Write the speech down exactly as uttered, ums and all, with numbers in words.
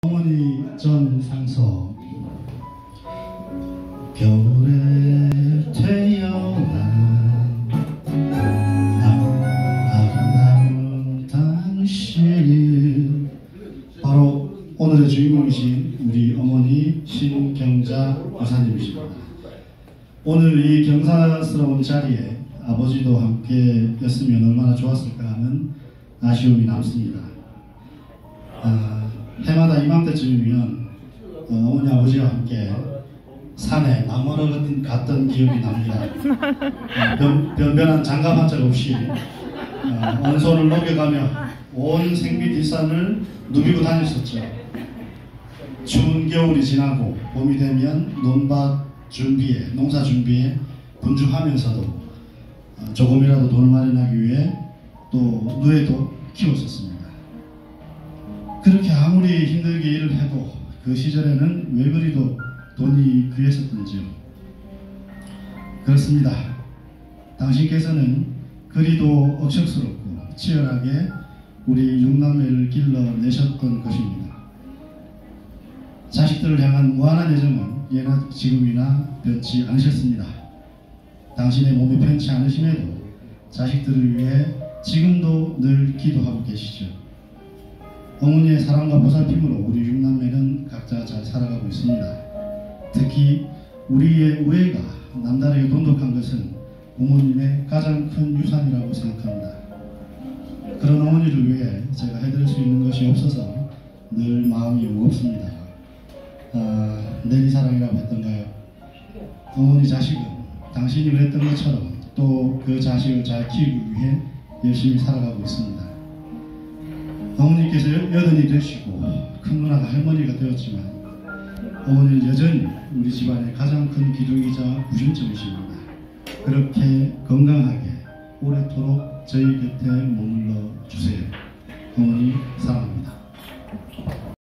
어머니 전 상서 겨울에 태어난 아름다운 당신, 바로 오늘의 주인공이신 우리 어머니 신경자 여사님이십니다. 오늘 이 경사스러운 자리에 아버지도 함께 였으면 얼마나 좋았을까 하는 아쉬움이 남습니다. 아, 해마다 이맘때쯤이면 어, 어머니 아버지와 함께 산에 나무러 갔던 기억이 납니다. 어, 변, 변변한 장갑 한 짝 없이 어, 온손을 녹여가며 온 생비 뒷산을 누비고 다녔었죠. 추운 겨울이 지나고 봄이 되면 논밭 준비에, 농사 준비에 분주하면서도 어, 조금이라도 돈을 마련하기 위해 또 누에도 키웠었습니다. 그렇게 아무리 힘들게 일을 해도 그 시절에는 왜 그리도 돈이 귀했었던지요. 그렇습니다. 당신께서는 그리도 억척스럽고 치열하게 우리 육남매를 길러내셨던 것입니다. 자식들을 향한 무한한 애정은 예나 지금이나 변치 않으셨습니다. 당신의 몸이 편치 않으심에도 자식들을 위해 지금도 늘 기도하고 계시죠. 어머니의 사랑과 보살핌으로 우리 육남매는 각자 잘 살아가고 있습니다. 특히 우리의 우애가 남다르게 돈독한 것은 부모님의 가장 큰 유산이라고 생각합니다. 그런 어머니를 위해 제가 해드릴 수 있는 것이 없어서 늘 마음이 무겁습니다. 아, 내리사랑이라고 했던가요? 어머니 자식은 당신이 그랬던 것처럼 또 그 자식을 잘 키우기 위해 열심히 살아가고 있습니다. 어머니께서 여든이 되시고 큰 누나가 할머니가 되었지만 어머니는 여전히 우리 집안의 가장 큰 기둥이자 구심점이십니다. 그렇게 건강하게 오래도록 저희 곁에 머물러